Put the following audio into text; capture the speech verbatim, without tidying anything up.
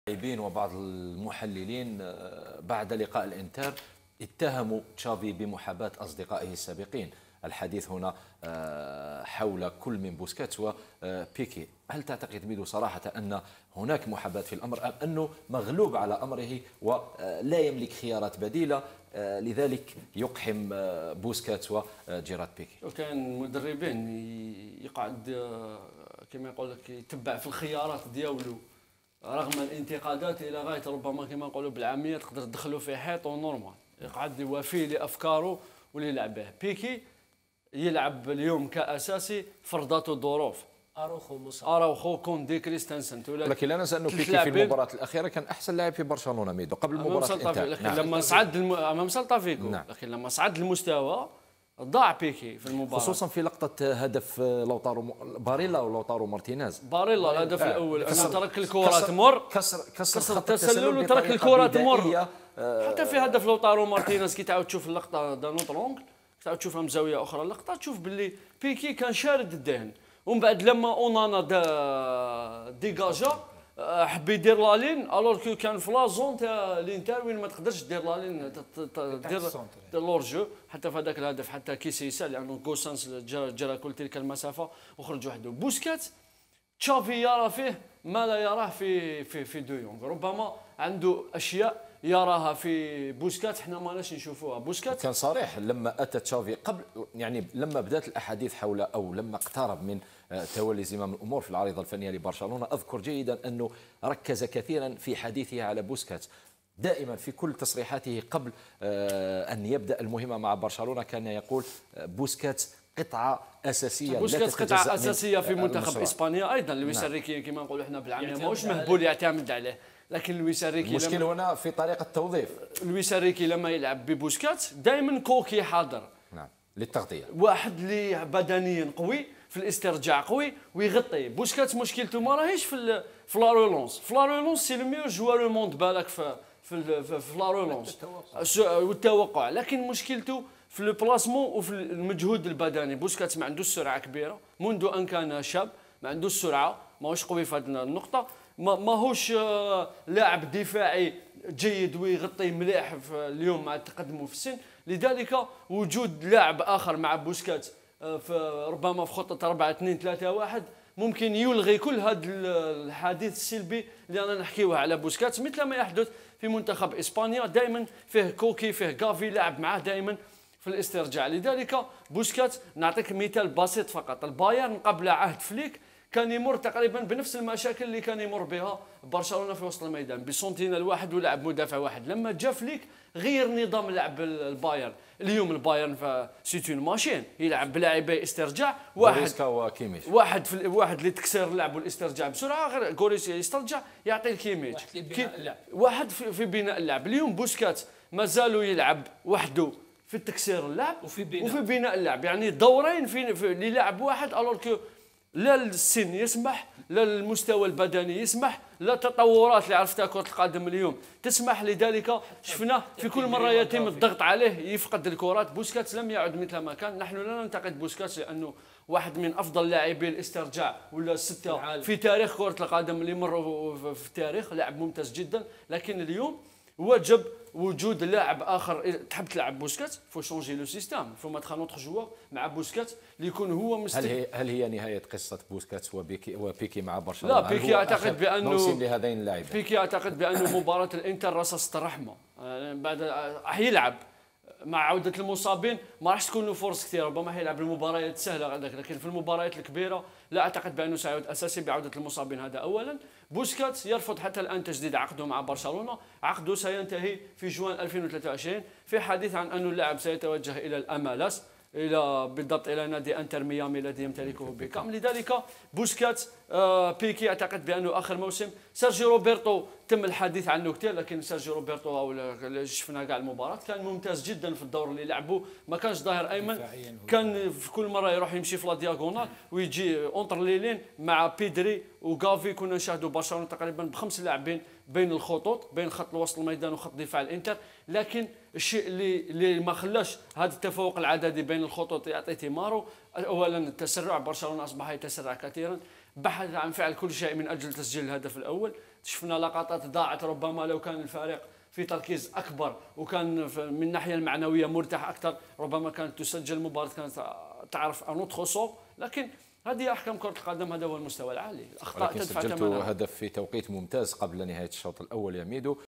اللاعبين وبعض المحللين بعد لقاء الانتر اتهموا تشافي بمحاباة أصدقائه السابقين. الحديث هنا حول كل من بوسكيتس وبيكي. هل تعتقد ميدو صراحة أن هناك محاباة في الأمر أم أنه مغلوب على أمره ولا يملك خيارات بديلة لذلك يقحم بوسكيتس وجيرارد بيكي؟ وكان مدربين يقعد كما يقول لك يتبع في الخيارات ديالو رغم الانتقادات الى غايه ربما كما نقولوا بالعاميه تقدر تدخلوا في حيط ونورمال يقعد يوافي لافكاره واللي يلعب به. بيكي يلعب اليوم كاساسي فرضات الظروف. اروخو مصاب اروخو كوندي كريستنسن ولكن لا ننسى انه بيكي في المباراه الاخيره كان احسن لاعب في برشلونه ميدو قبل مباراه الانتر. لكن نعم. لما صعد الم... امام سلطة فيكو نعم. لكن لما صعد المستوى ضاع بيكي في المباراه خصوصا في لقطه هدف لوطارو باريلا ولوطارو مارتينيز. باريلا الهدف الاول انه ترك الكره تمر كسر كسر, كسر التسلل وترك الكره تمر. حتى في هدف لوطارو مارتينيز كي تعاود تشوف اللقطه دانوت لونغ تعاود تشوفها من زاويه اخرى اللقطه تشوف باللي بيكي كان شارد الدهن ومن بعد لما اونانا دا ديجاجا حب يدير لالين الوغ كو كان في لا زون تاع الانتر وين ما تقدرش دير لالين دير لور جو. حتى في هذاك الهدف حتى كيسيسا لانه كوسانس جرى كل تلك المسافه وخرج وحده. بوسكيت تشافي يرى فيه ما لا يراه في في في دو يونغ. ربما عنده اشياء يراها في بوسكيت احنا ما لاش نشوفوها. بوسكيت كان صريح لما اتى تشافي قبل يعني لما بدات الاحاديث حول او لما اقترب من تولي زمام الامور في العريضه الفنيه لبرشلونه. اذكر جيدا انه ركز كثيرا في حديثه على بوسكيت. دائما في كل تصريحاته قبل ان يبدا المهمه مع برشلونه كان يقول بوسكيت قطعه اساسيه. بوسكيت قطعه اساسيه في منتخب اسبانيا ايضا. لويس انريكي كما نقولوا احنا بالعاميه ماهوش مهبول يعتمد عليه. لكن لويس انريكي المشكل هنا في طريقه التوظيف. لويس انريكي لما يلعب ببوسكيت دائما كوكي حاضر نعم للتغطيه. واحد اللي بدنيا قوي في الاسترجاع قوي ويغطي. بوسكيت مشكلته ما راهيش في في لا رولونس. في لا رولونس سي لو ميور جوار او موند بالك في في في لا رولونس والتوقع. لكن مشكلته في البلاسمون وفي المجهود البدني. بوسكيت ما عندوش سرعه كبيره منذ ان كان شاب ما عندوش سرعه ماهوش قوي في هذه النقطه. ماهوش لاعب دفاعي جيد ويغطي مليح في اليوم مع تقدمه في السن. لذلك وجود لاعب اخر مع بوسكيت في ربما في خطه أربعة اثنين ثلاثة واحد ممكن يلغي كل هذا الحديث السلبي اللي انا نحكيوه على بوسكيت مثل ما يحدث في منتخب اسبانيا. دائما فيه كوكي فيه غافي لاعب معاه دائما في الاسترجاع. لذلك بوسكيت نعطيك مثال بسيط فقط. البايرن قبل عهد فليك كان يمر تقريبا بنفس المشاكل اللي كان يمر بها برشلونه في وسط الميدان بسنتينال واحد ولعب مدافع واحد. لما جا فليك غير نظام لعب البايرن. اليوم البايرن سيت اون ماشين يلعب بلاعبي استرجاع واحد واحد في واحد اللي تكسر اللعب والاسترجاع بسرعه غير غوريسكا يسترجع يعطي الكيميتش واحد في بناء اللعب. اليوم بوسكات مازالوا يلعب وحده في التكسير اللعب وفي بناء, وفي بناء اللعب. يعني دورين في, في للاعب واحد الوغ كو لا السن يسمح لا المستوى البدني يسمح لا التطورات اللي عرفتها كرة القدم اليوم تسمح. لذلك شفنا في كل مرة يتم الضغط عليه يفقد الكرات. بوسكيتس لم يعد مثل ما كان. نحن لا ننتقد بوسكيتس لأنه واحد من أفضل لاعبي الاسترجاع ولا الستة في تاريخ كرة القدم اللي مروا في التاريخ. لاعب ممتاز جدا. لكن اليوم وجب وجود لاعب اخر. تحب تلعب بوسكيت فو شونجي لو سيستيم فو ماتخ ان اوتر جوار مع بوسكيت اللي يكون هو مستقل. هل هي هل هي نهايه قصه بوسكيت وبيكي وبيكي مع برشلونه؟ لا بيكي اعتقد بانه موسم لهذين اللاعبين. بيكي اعتقد بانه مباراه الانتر رصاصه رحمه. بعد راح يلعب مع عوده المصابين ما راحش تكون له فرص كثيره. ربما حيلعب المباريات السهله لكن في المباريات الكبيره لا اعتقد بانه سيعود اساسي بعوده المصابين. هذا اولا. بوسكيت يرفض حتى الان تجديد عقده مع برشلونه. عقده سينتهي في جوان ألفين وثلاثة وعشرين. في حديث عن أن اللاعب سيتوجه الى الامالاس الى بالضبط الى نادي انتر ميامي الذي يمتلكه بيكام. لذلك بوسكيت آه بيكي اعتقد بانه اخر موسم. سيرجيو روبرتو تم الحديث عنه كثير لكن سيرجيو روبرتو او شفنا كاع المباراه كان ممتاز جدا في الدور اللي لعبه. ما كانش ظاهر ايمن كان في كل مره يروح يمشي في لا دياغونال ويجي اونتر ليلين مع بيدري وغافي. كنا نشاهدوا برشلونه تقريبا بخمس لاعبين بين الخطوط بين خط وسط الميدان وخط دفاع الانتر. لكن الشيء اللي اللي ما خلاش هذا التفوق العددي بين الخطوط يعطي ثماره. اولا التسرع. برشلونه اصبح يتسرع كثيرا. بحث عن فعل كل شيء من اجل تسجيل الهدف الاول. شفنا لقطات ضاعت، ربما لو كان الفريق في تركيز اكبر وكان من الناحيه المعنويه مرتاح اكثر ربما كانت تسجل المباراه، كانت تعرف ان اوتخ سون. لكن هذه احكام كره القدم، هذا هو المستوى العالي. الاخطاء تدفع ثمنها. سجلت هدف في توقيت ممتاز قبل نهايه الشوط الاول يا ميدو.